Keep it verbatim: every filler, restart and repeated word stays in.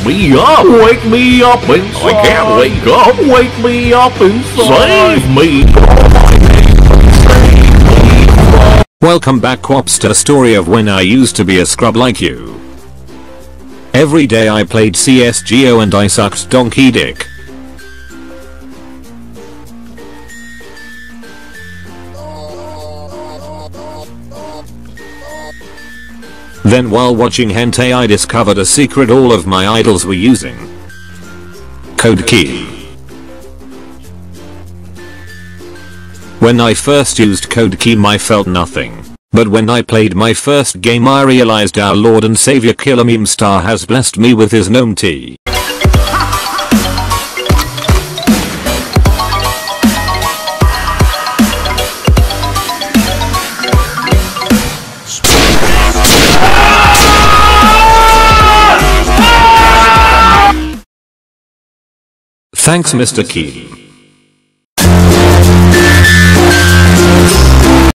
me up! Wake me up inside! I can't wake up! Wake me up inside! Save me! Welcome back, Quapster. Story of when I used to be a scrub like you. Every day I played C S G O and I sucked donkey dick. Then while watching hentai I discovered a secret all of my idols were using. Code KEEE. When I first used Code KEEE I felt nothing. But when I played my first game I realized our Lord and Savior Killer Meme Star has blessed me with his gnome tea. Thanks, Mister Keem.